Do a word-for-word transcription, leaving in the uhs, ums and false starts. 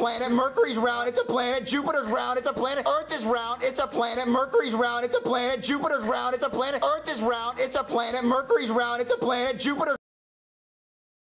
planet. Mercury's round, it's a planet. Jupiter's round, it's a planet. Earth is round, it's a planet. Mercury's round, it's a planet. Jupiter's round, it's a planet. Earth is round, it's a planet. Mercury's round, it's a planet. Jupiter's